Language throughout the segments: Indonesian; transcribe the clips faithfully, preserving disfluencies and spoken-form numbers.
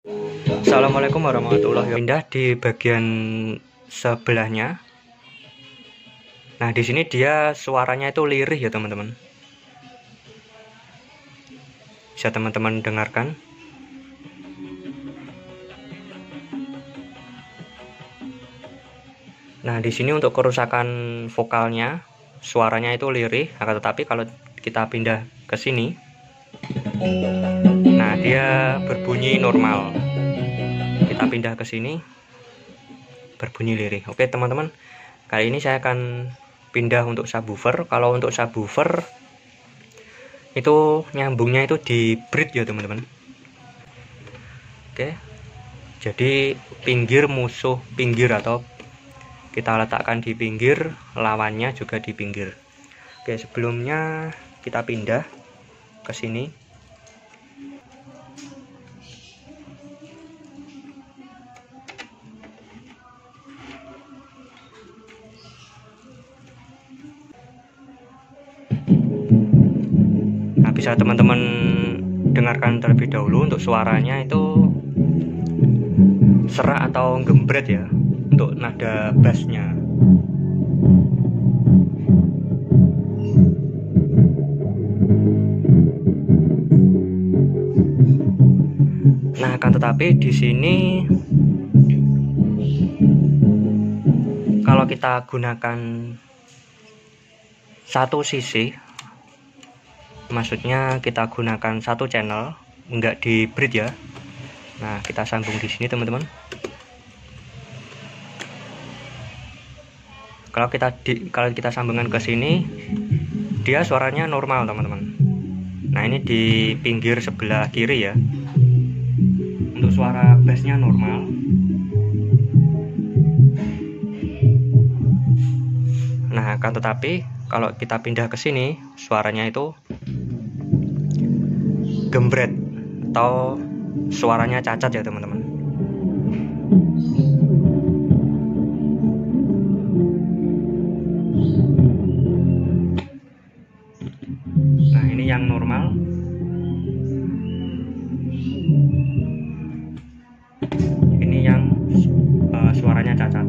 Assalamualaikum warahmatullahi wabarakatuh. Pindah di bagian sebelahnya. Nah, di sini dia suaranya itu lirih ya teman-teman. Bisa teman-teman dengarkan. Nah, di sini untuk kerusakan vokalnya, suaranya itu lirih, akan tetapi kalau kita pindah ke sini, nah dia berbunyi normal. Kita pindah ke sini, berbunyi lirih. Oke teman-teman, kali ini saya akan pindah untuk subwoofer. Kalau untuk subwoofer itu nyambungnya itu di bridge ya teman-teman. Oke, jadi pinggir musuh pinggir, atau kita letakkan di pinggir, lawannya juga di pinggir. Oke, sebelumnya kita pindah ke sini. Nah, bisa teman-teman dengarkan terlebih dahulu untuk suaranya itu serak atau gembret ya, untuk nada bassnya. Nah, akan tetapi di sini kalau kita gunakan satu sisi, maksudnya kita gunakan satu channel, enggak di bridge ya. Nah, kita sambung di sini teman-teman. Kalau kita di, kalau kita sambungkan ke sini, dia suaranya normal teman-teman. Nah, ini di pinggir sebelah kiri ya. Untuk suara bassnya normal. Nah, akan tetapi kalau kita pindah ke sini, suaranya itu gembret atau suaranya cacat ya teman-teman. Nah, ini yang normal. Ini yang uh, suaranya cacat.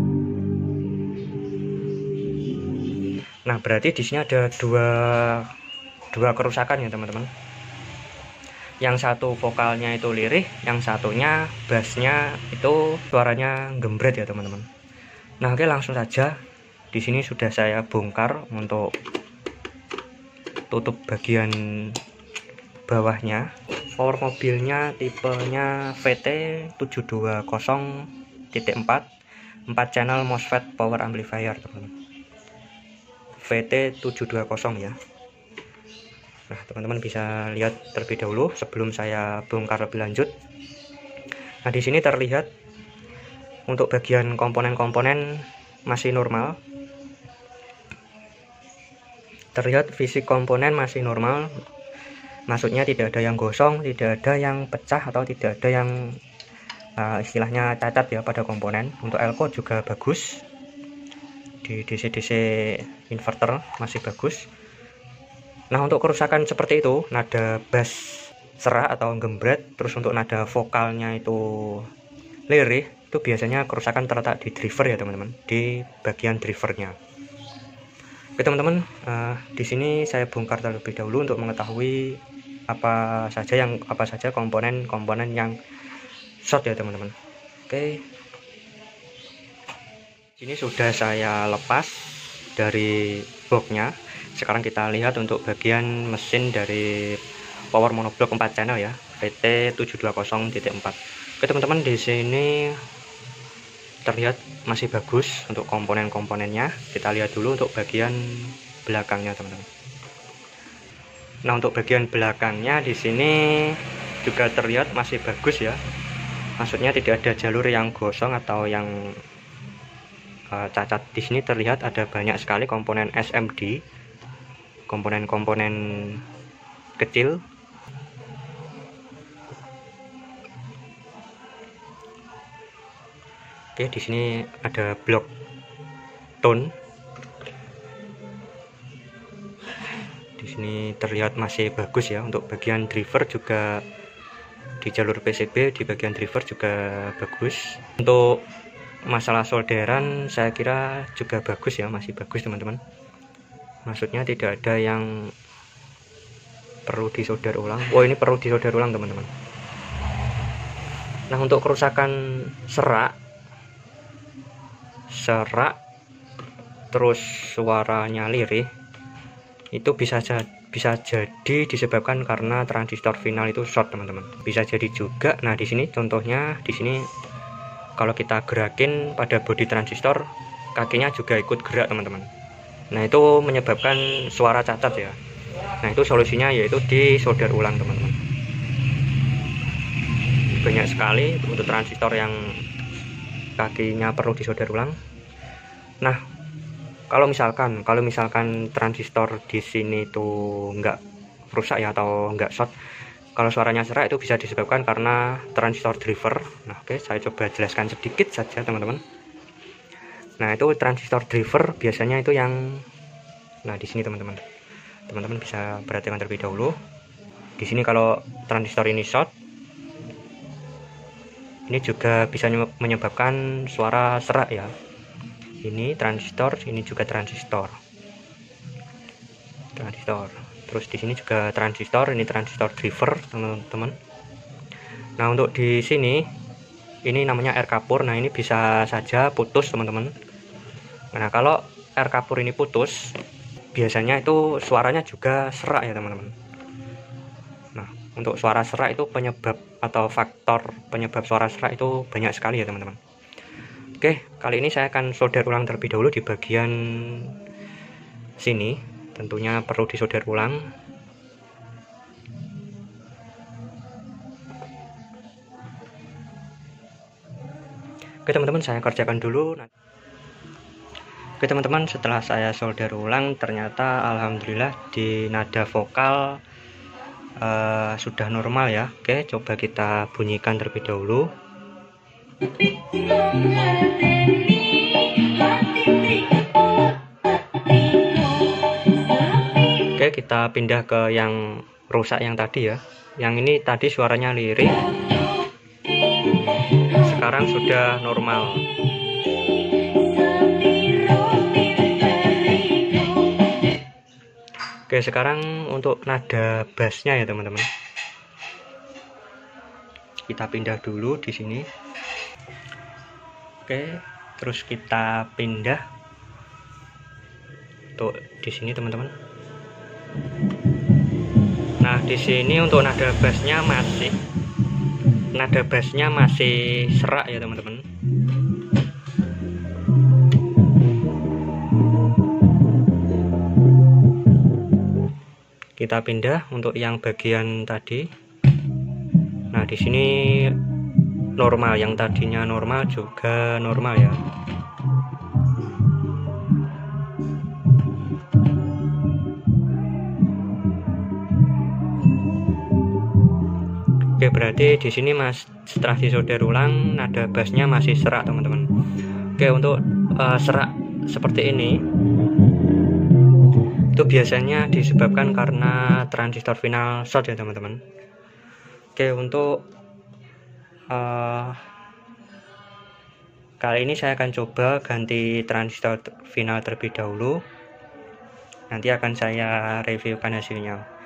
Nah, berarti di sini ada dua dua kerusakan ya teman-teman. Yang satu vokalnya itu lirih, yang satunya bassnya itu suaranya gembret ya teman-teman. Nah, oke, langsung saja. Di sini sudah saya bongkar untuk tutup bagian bawahnya. Power mobilnya tipenya V T tujuh dua nol titik empat, empat channel MOSFET power amplifier teman-teman. V T tujuh dua nol ya. Nah, teman-teman bisa lihat terlebih dahulu sebelum saya bongkar lebih lanjut. Nah, di sini terlihat untuk bagian komponen-komponen masih normal. Terlihat fisik komponen masih normal. Maksudnya tidak ada yang gosong, tidak ada yang pecah, atau tidak ada yang uh, istilahnya cacat ya pada komponen. Untuk elko juga bagus. Di D C D C inverter masih bagus. Nah, untuk kerusakan seperti itu, nada bass serak atau gembret, terus untuk nada vokalnya itu lirih, itu biasanya kerusakan terletak di driver ya teman-teman, di bagian drivernya. Oke teman-teman, uh, di sini saya bongkar terlebih dahulu untuk mengetahui apa saja yang apa saja komponen-komponen yang short ya teman-teman. Oke, ini sudah saya lepas dari boxnya. Sekarang kita lihat untuk bagian mesin dari power monoblock empat channel ya, V T tujuh dua nol titik empat. Oke teman-teman, di sini terlihat masih bagus untuk komponen-komponennya. Kita lihat dulu untuk bagian belakangnya teman-teman. Nah, untuk bagian belakangnya di sini juga terlihat masih bagus ya. Maksudnya tidak ada jalur yang gosong atau yang uh, cacat. Di sini terlihat ada banyak sekali komponen S M D, komponen-komponen kecil. Oke, di sini ada blok tone. Di sini terlihat masih bagus ya. Untuk bagian driver juga di jalur P C B di bagian driver juga bagus. Untuk masalah solderan saya kira juga bagus ya, masih bagus teman-teman. Maksudnya tidak ada yang perlu disolder ulang. Oh, ini perlu disolder ulang teman-teman. Nah, untuk kerusakan serak serak terus suaranya lirih, itu bisa bisa jadi disebabkan karena transistor final itu short teman-teman. Bisa jadi juga. Nah, di sini contohnya, di sini kalau kita gerakin pada bodi transistor, kakinya juga ikut gerak teman-teman. Nah, itu menyebabkan suara cacat ya. Nah, itu solusinya yaitu disolder ulang teman-teman. Banyak sekali untuk transistor yang kakinya perlu disolder ulang. Nah, kalau misalkan kalau misalkan transistor di sini tuh nggak rusak ya atau nggak short, kalau suaranya serak itu bisa disebabkan karena transistor driver. Nah, oke, saya coba jelaskan sedikit saja teman-teman. Nah, itu transistor driver biasanya itu yang, nah di sini teman-teman, teman-teman bisa perhatikan terlebih dahulu. Di sini kalau transistor ini short, ini juga bisa menyebabkan suara serak ya. Ini transistor, ini juga transistor. Transistor. Terus di sini juga transistor, ini transistor driver, teman-teman. Nah, untuk di sini ini namanya air kapur. Nah, ini bisa saja putus, teman-teman. Nah, kalau air kapur ini putus, biasanya itu suaranya juga serak ya, teman-teman. Nah, untuk suara serak itu penyebab atau faktor penyebab suara serak itu banyak sekali ya, teman-teman. Oke, kali ini saya akan solder ulang terlebih dahulu di bagian sini. Tentunya perlu disolder ulang. Oke teman-teman, saya kerjakan dulu. Oke teman-teman, setelah saya solder ulang, ternyata alhamdulillah di nada vokal uh, sudah normal ya. Oke, coba kita bunyikan terlebih dahulu. Oke, kita pindah ke yang rusak yang tadi ya. Yang ini tadi suaranya lirih, sekarang sudah normal. Oke, sekarang untuk nada bassnya ya teman-teman. Kita pindah dulu di sini. Oke, terus kita pindah untuk di sini teman-teman. Nah, di sini untuk nada bassnya masih nada bassnya masih serak ya teman-teman. Kita pindah untuk yang bagian tadi. Nah, di sini normal, yang tadinya normal juga normal ya. Oke, berarti di sini mas setelah disolder ulang nada bassnya masih serak teman-teman. Oke, untuk uh, serak seperti ini itu biasanya disebabkan karena transistor final short ya teman-teman. Oke, untuk uh, kali ini saya akan coba ganti transistor final terlebih dahulu. Nanti akan saya reviewkan hasilnya.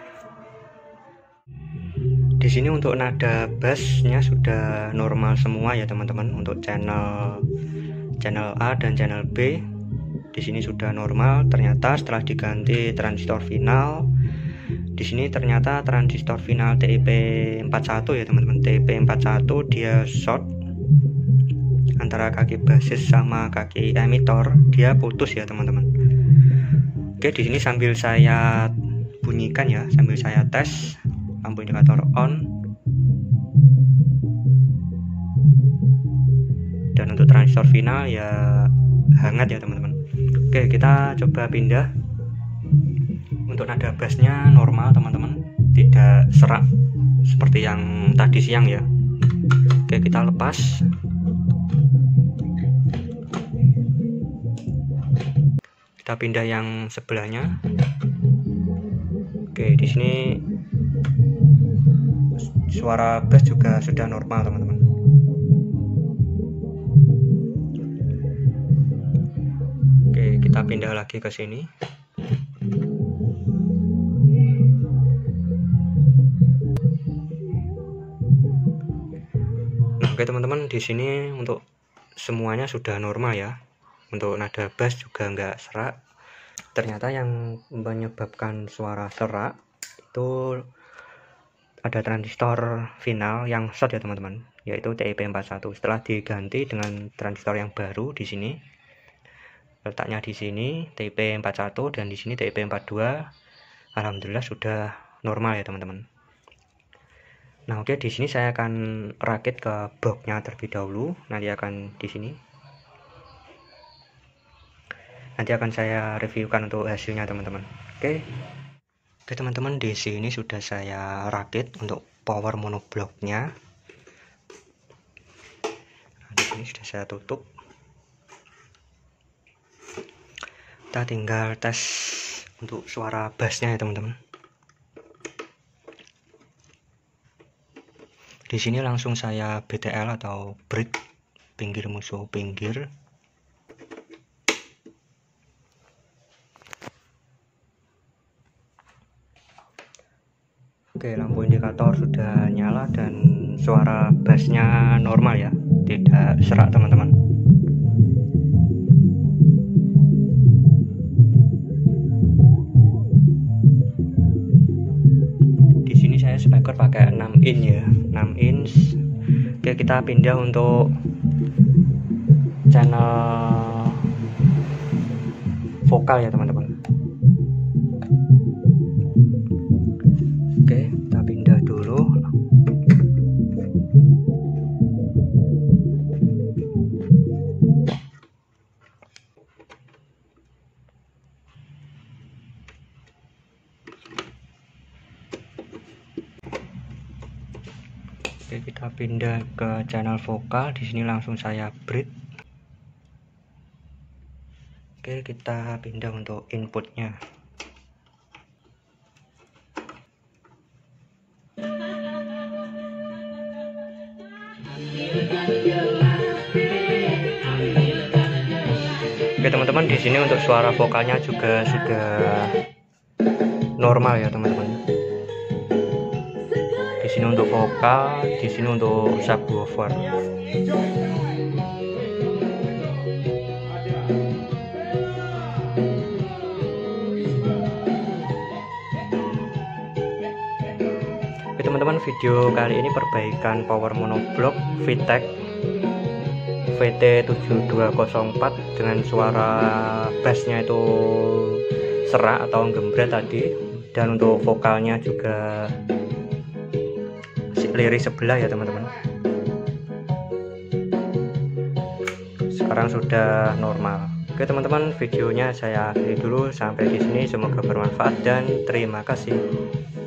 Di sini untuk nada bassnya sudah normal semua ya teman-teman. Untuk channel channel A dan channel B di sini sudah normal. Ternyata setelah diganti transistor final, di sini ternyata transistor final T I P empat puluh satu ya teman-teman. T I P empat puluh satu dia short antara kaki basis sama kaki emitor, dia putus ya teman-teman. Oke, di sini sambil saya bunyikan ya, sambil saya tes lampu indikator on. Dan untuk transistor final ya hangat ya teman-teman. Oke, kita coba pindah. Untuk nada bassnya normal teman-teman, tidak serak seperti yang tadi siang ya. Oke, kita lepas. Kita pindah yang sebelahnya. Oke, di sini suara bass juga sudah normal teman-teman. Oke, kita pindah lagi ke sini. Nah, oke teman-teman, di sini untuk semuanya sudah normal ya. Untuk nada bass juga nggak serak. Ternyata yang menyebabkan suara serak itu ada transistor final yang short ya teman-teman, yaitu T I P empat puluh satu. Setelah diganti dengan transistor yang baru di sini, letaknya di sini T I P empat puluh satu dan di sini T I P empat puluh dua. Alhamdulillah sudah normal ya teman-teman. Nah, oke, di sini saya akan rakit ke boxnya terlebih dahulu. Nanti akan di sini. Nanti akan saya reviewkan untuk hasilnya teman-teman. Oke. Oke teman-teman, di sini sudah saya rakit untuk power monoblocknya. Nah, di sini sudah saya tutup. Kita tinggal tes untuk suara bassnya ya teman-teman. Di sini langsung saya B T L atau break, pinggir musuh pinggir. Oke, lampu indikator sudah nyala dan suara bassnya normal ya, tidak serak teman-teman. Di sini saya speaker pakai enam inch ya, enam inch. Oke, kita pindah untuk channel vokal ya teman-teman. Oke, kita pindah dulu. Oke, kita pindah ke channel vokal. Di sini langsung saya break. Oke, kita pindah untuk inputnya. Oke teman-teman, di sini untuk suara vokalnya juga sudah normal ya teman-teman. Di sini untuk vokal, di sini untuk subwoofer. Oke teman-teman, video kali ini perbaikan power monoblock VTech V T tujuh dua nol empat dengan suara bassnya itu serak atau gembret tadi, dan untuk vokalnya juga lirik sebelah ya teman-teman. Sekarang sudah normal. Oke teman-teman, videonya saya akhiri dulu sampai di sini. Semoga bermanfaat dan terima kasih.